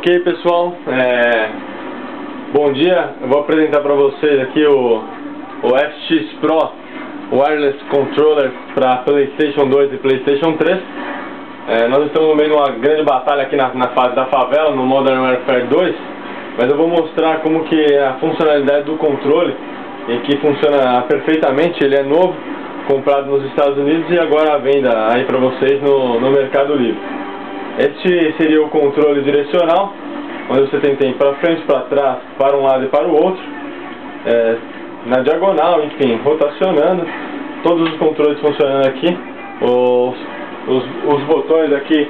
Ok, pessoal, bom dia. Eu vou apresentar para vocês aqui o FX Pro Wireless Controller para PlayStation 2 e PlayStation 3. Nós estamos no meio de uma grande batalha aqui na fase da favela, no Modern Warfare 2, mas eu vou mostrar como que é a funcionalidade do controle, e que funciona perfeitamente. Ele é novo, comprado nos Estados Unidos e agora à venda aí para vocês no Mercado Livre. Este seria o controle direcional, onde você tem para frente, para trás, para um lado e para o outro, na diagonal, enfim, rotacionando. Todos os controles funcionando aqui. Os botões aqui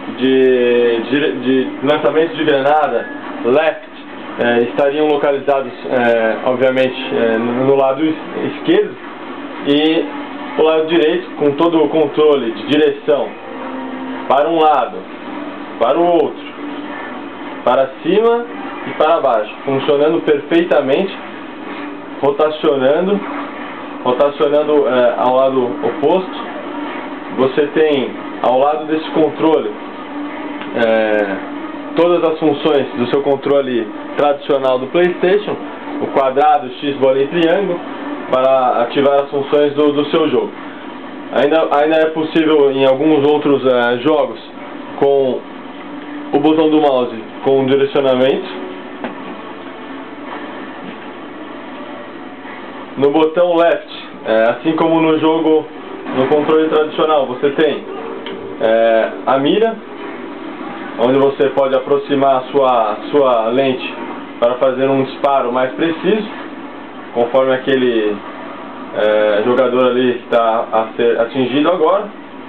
de lançamento de granada, left, estariam localizados, obviamente, no lado esquerdo, e o lado direito, com todo o controle de direção para um lado, para o outro, para cima e para baixo, funcionando perfeitamente, rotacionando ao lado oposto. Você tem ao lado desse controle todas as funções do seu controle tradicional do PlayStation: o quadrado, X, bola e triângulo, para ativar as funções do seu jogo. Ainda é possível em alguns outros jogos com o botão do mouse com direcionamento. No botão left, assim como no jogo, no controle tradicional, você tem a mira, onde você pode aproximar a sua lente para fazer um disparo mais preciso, conforme aquele jogador ali está a ser atingido agora.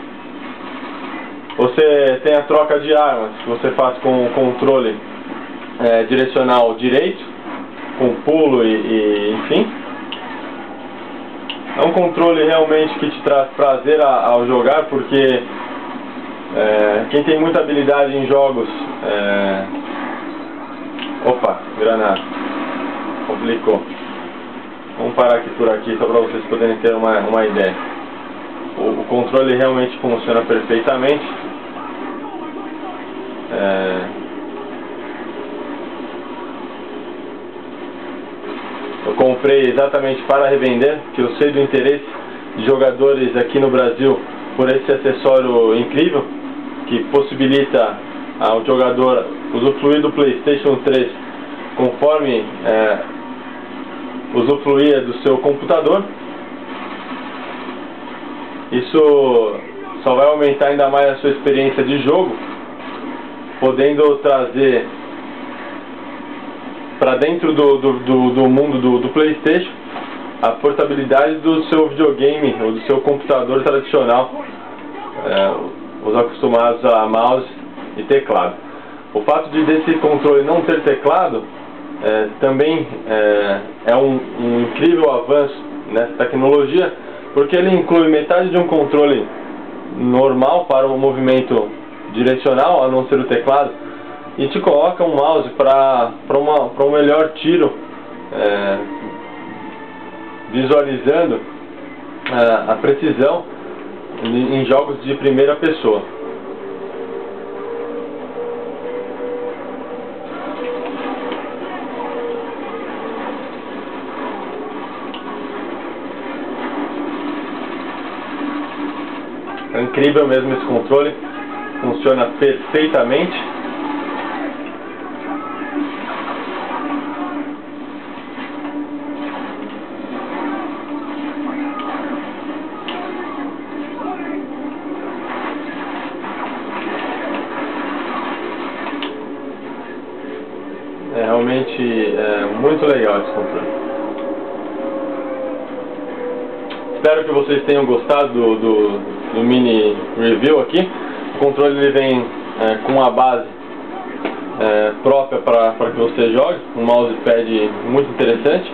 Você tem a troca de armas, que você faz com o controle direcional direito, com pulo e enfim. É um controle realmente que te traz prazer ao jogar, porque quem tem muita habilidade em jogos... Opa, granada, complicou. Vamos parar aqui por aqui, só para vocês poderem ter uma ideia. O controle realmente funciona perfeitamente. Eu comprei exatamente para revender, que eu sei do interesse de jogadores aqui no Brasil por esse acessório incrível, que possibilita ao jogador usufruir do PlayStation 3 conforme usufruir do seu computador. Isso só vai aumentar ainda mais a sua experiência de jogo, podendo trazer para dentro do mundo do PlayStation a portabilidade do seu videogame ou do seu computador tradicional, os acostumados a mouse e teclado. O fato desse controle não ter teclado também é um incrível avanço nessa tecnologia, porque ele inclui metade de um controle normal para o movimento direcional, a não ser o teclado, e te coloca um mouse para um melhor tiro, visualizando a precisão em jogos de primeira pessoa. É incrível mesmo esse controle, funciona perfeitamente. É realmente muito legal esse controle. Espero que vocês tenham gostado do mini review aqui. O controle ele vem com a base própria para que você jogue, um mousepad muito interessante.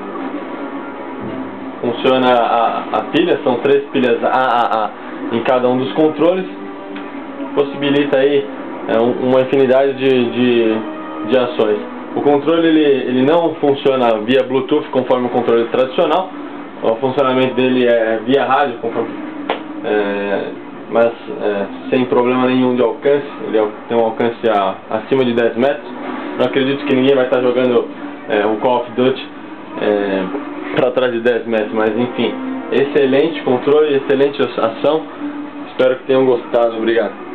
Funciona a pilha, são 3 pilhas AAA em cada um dos controles, possibilita aí uma infinidade de ações. O controle ele não funciona via Bluetooth conforme o controle tradicional. O funcionamento dele é via rádio, conforme mas sem problema nenhum de alcance. Ele tem um alcance acima de 10 metros. Não acredito que ninguém vai estar jogando o Call of Duty para trás de 10 metros, mas enfim, excelente controle, excelente ação. Espero que tenham gostado. Obrigado.